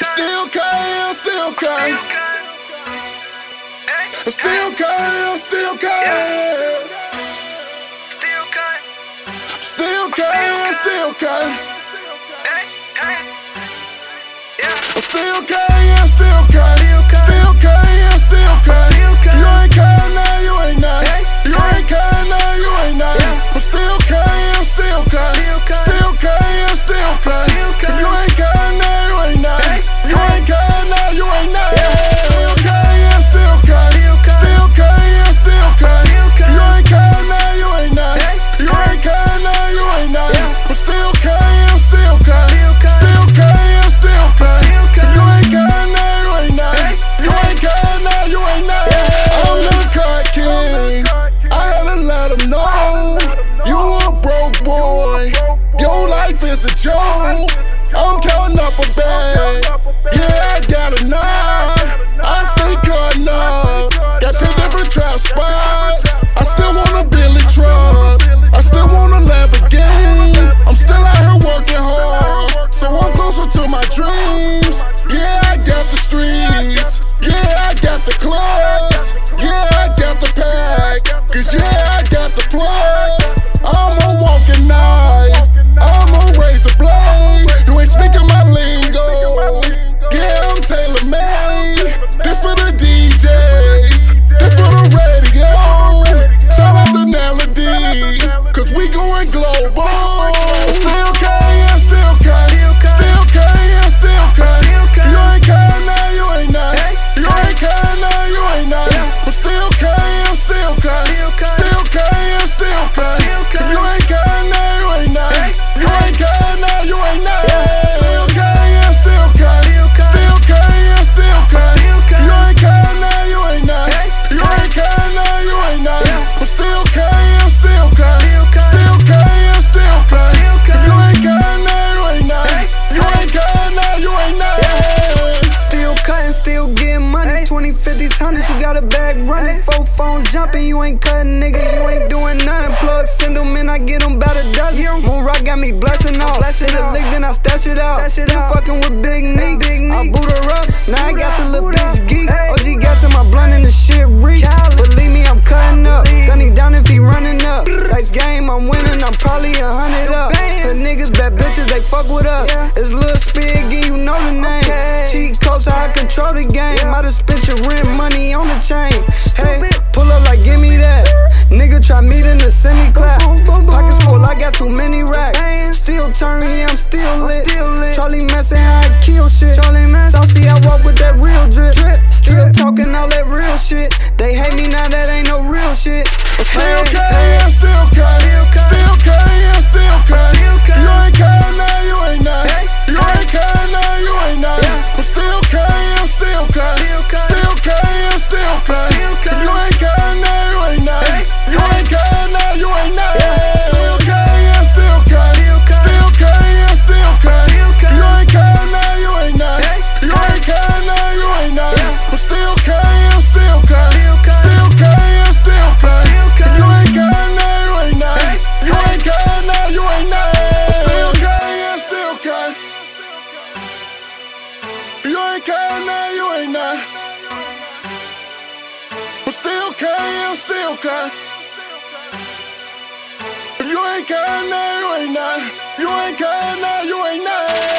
Still can, still can. Still can, still can. Still can, still can. Still can, still can. Still can, still can. You ain't can now, you ain't not. You ain't can now, you ain't not. I'm still can, still can. Still can, still can. You ain't can now, you ain't not. You ain't can now, you ain't not. Still can, still can. Still can, still can. You ain't can now, you ain't not. You ain't can now, you ain't not. I'm still can, still can. Still can, still can. You ain't can now, you ain't not. You ain't can now, you ain't not. I'm the cut king. I had to let them know you a broke boy. Your life is a joke. I'm counting up a bag. Yeah, I got a 9. I stay cutting up. Got 10 different trap spots. I still want a Billy truck. I still want a Lamborghini. I'm still out here working hard, so I'm closer to my dreams. Yeah, I got the streets. Yeah, I got the clubs. Yeah, I got the pack. Cause yeah, I got the plug. I'm a walking knife. I'm a razor blade. You ain't speaking my lingo. Yeah, I'm tailor-made. This for the DJs. This for the radio. Shout out to Nella D, cause we going global. Still can, still can. Still can, still can. You ain't can now, you ain't not. You ain't can now, you ain't not. But still can, still can. Still can, still can. You ain't can now, you ain't not. You ain't can now, you ain't not. Still can, still can. Still can, still can. You ain't can now, you ain't not. You ain't can now, you ain't not. But still can, still can. Still can, still can. You ain't can now, you ain't not. You ain't can now, you ain't not. Still cutting, still getting money. 20, 50s, 100s, you got a bag running. 4 phones jumping, you ain't cutting, nigga. You ain't doing nothing. Plug, send them in, I get them about a dozen. Moon Rock got me blasting off. Hit a lick, then I stash it out. You fucking with Big Neek. I boot her up, now I got the little bitch geek. OG gas in my blunt and the shit reek. Believe me, I'm cutting up. Gunny down if he running up. Dice game, I'm winning, I'm probably 100 up. The niggas, bad bitches, they fuck with us. It's Lil Spiggy, you know the name. Cheat codes, how I control the game. Might have spent your rent money on the chain. Hey, pull up like give me that. Nigga try meet in the semi-clap. Pockets full, I got too many racks. Still turn, yeah, I'm still lit. Charlie messin' how I kill shit. Saucy, I walk with that real drip. Still talking all that real shit. They hate me now, that ain't no real shit. Still can, still can. Still can, still can. You ain't can now, you ain't not. You ain't can now, you ain't not. But still can, still can. Still can, still can. You ain't can now, you ain't not. You ain't can now, you ain't not. Still can, still can. Still can, still can. You ain't can now, you ain't not. You ain't can now, you ain't not. But still can, still can. Still can, still can. You ain't can now, you ain't not. You ain't can now, you ain't not. Still can, still can. You ain't can now, you ain't not. But still can, still can. If you ain't can now, you ain't not. You ain't can now, you ain't not.